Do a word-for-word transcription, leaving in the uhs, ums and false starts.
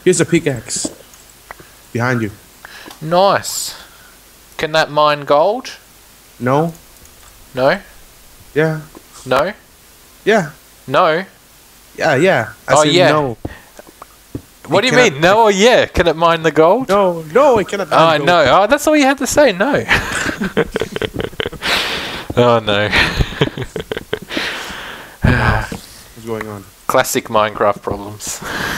Here's a pickaxe. Behind you. Nice. Can that mine gold? No. No? Yeah. No? Yeah. No? Yeah, yeah. I Oh, said yeah. no. What do you cannot- mean? No or yeah? Can it mine the gold? No, no, it cannot. Oh, gold. no. Oh, that's all you had to say. No. Oh, no. What's going on? Classic Minecraft problems.